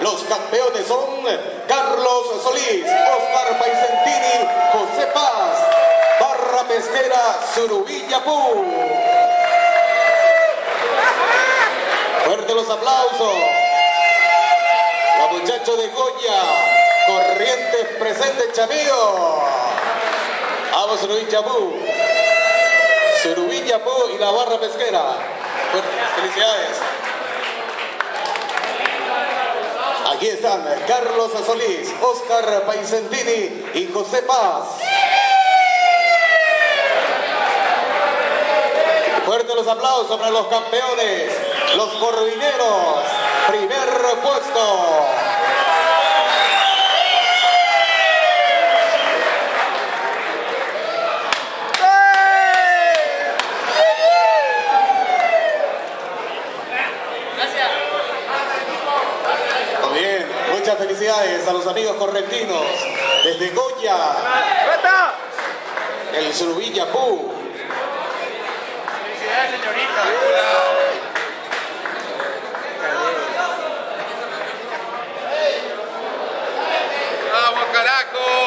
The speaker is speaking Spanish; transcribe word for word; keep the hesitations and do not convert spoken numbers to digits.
Los campeones son Carlos Solís, Oscar Paisentini, José Paz, Barra Pesquera, Surubilla Pú. Fuerte los aplausos. Los muchachos de Goya, Corrientes presente Chamío. Vamos Surubilla Pú. Surubilla Pú y la Barra Pesquera. Felicidades. Aquí están Carlos Solís, Oscar Paisentini y José Paz. Fuerte los aplausos para los campeones, los corvineros, primer puesto. Muy bien, muchas felicidades a los amigos correntinos desde Goya, el Surubilla Pú. Señorita. ¡Vamos, carajo!